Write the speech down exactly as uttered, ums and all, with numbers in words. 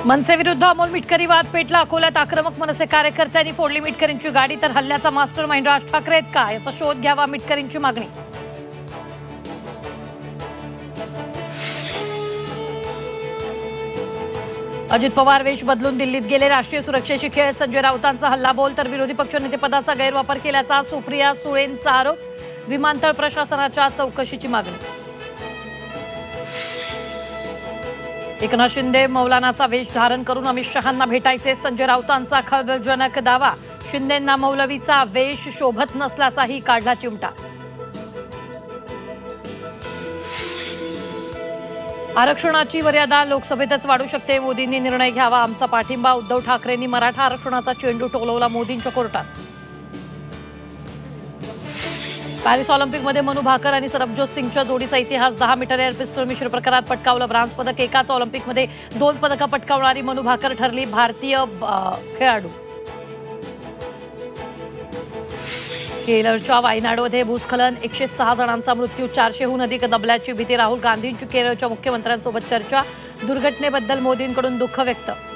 मनसेविरुद्ध अमोल मिटकरी वाद पेटला। अकोल्यात आक्रमक मनसे कार्यकर्त्यांनी फोडली मिटकरींची गाडी, तर हल्ल्याचा मास्टर माइंड राज ठाकरे आहेत का याचा शोध घ्यावा, मिटकरींची मागणी। अजित पवार वेश बदलून दिल्लीत गेले। राष्ट्रीय सुरक्षेशी खेळ, संजय राऊतांचा हल्लाबोल, तर विरोधी पक्षनेतेपदाचा गैरवापर केल्याचा सुप्रिया सुळेंचा आरोप। विमानतळ प्रशासनाच्या चौकशीची मागणी। एकनाथ शिंदे मौलानाचा वेश धारण करून अमित शहांना भेटायचे, संजय राऊतांचा खळबळजनक दावा। शिंदेंना मौलवीचा वेश शोभत नसल्याचाही काढला चिमटा। आरक्षणाची मर्यादा लोकसभेतच वाढू शकते, मोदींनी निर्णय घ्यावा, आमचा पाठिंबा। उद्धव ठाकरेंनी मराठा आरक्षणाचा चेंडू टोलवला मोदींच्या कोर्टात। पॅरिस ऑलिम्पिकमध्ये मनु भाकर आणि सरबजोत सिंगच्या जोडीचा इतिहास। दहा मीटर एअर पिस्तूल मिश्र प्रकारात पटकावलं ब्रांझ पदक। एकाच ऑलिम्पिकमध्ये दोन पदकं पटकावणारी मनु भाकर ठरली भारतीय खेळाडू। केरळच्या वायनाडमध्ये भूस्खलन, एकशे सहा जणांचा मृत्यू, चारशेहून अधिक दबल्याची भीती। राहुल गांधींची केरळच्या मुख्यमंत्र्यांसोबत चर्चा। दुर्घटनेबद्दल मोदींकडून दुःख व्यक्त।